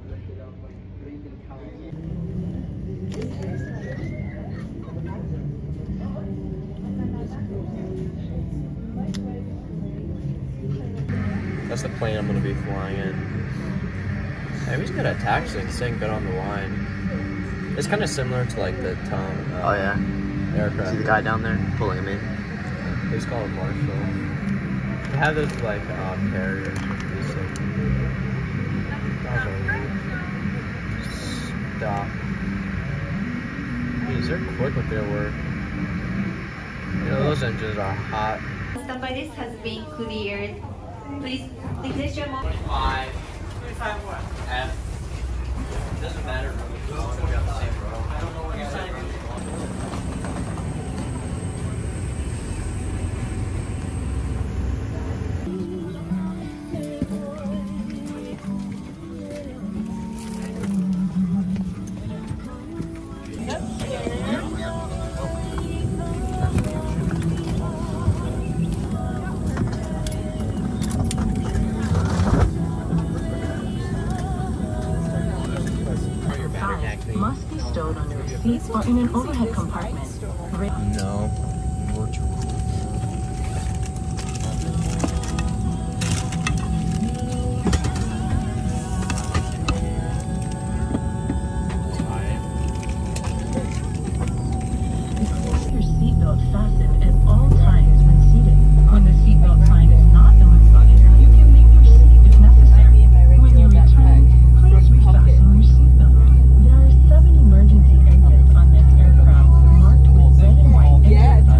That's the plane I'm gonna be flying in. Hey, we just got a taxi and sitting good on the line. It's kind of similar to like the oh yeah, aircraft. See the guy down there pulling him in? He's called Marshall. They have those like carriers. Stop. Jeez, they're quick with their work. You know, those engines are hot. Standby list has been cleared. Please place your mobile. 25 what? F. Doesn't matter. We're on the same row. I don't know what you're saying. Must be stowed under a seat or in an overhead compartment. No. Your seatbelt fastened at all times when seated. When the seatbelt sign is not illuminated, you can leave your seat if necessary. When you return, please refasten your seatbelt. There are 7 emergency exits on this aircraft marked with red and white exit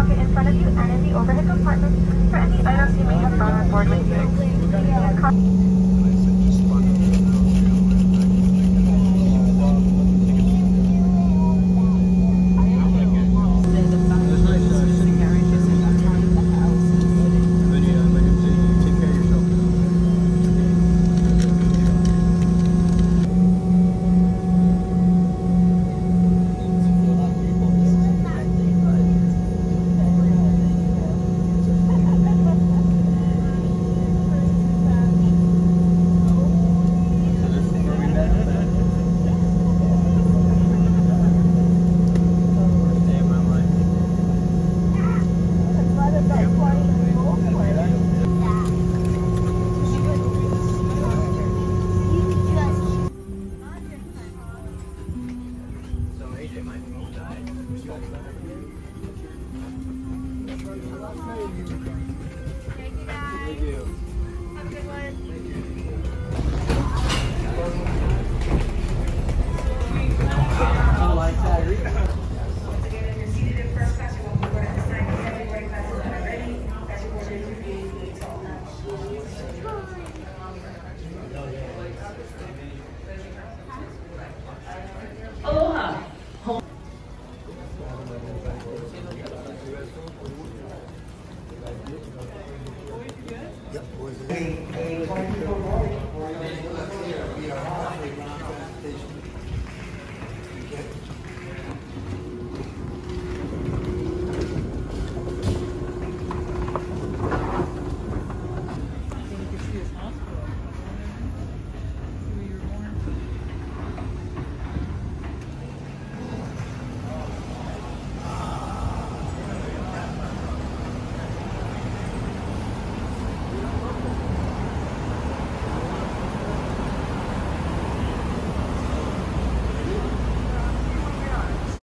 pocket in front of you and in the overhead compartment for any items you may have brought on board with you. A 24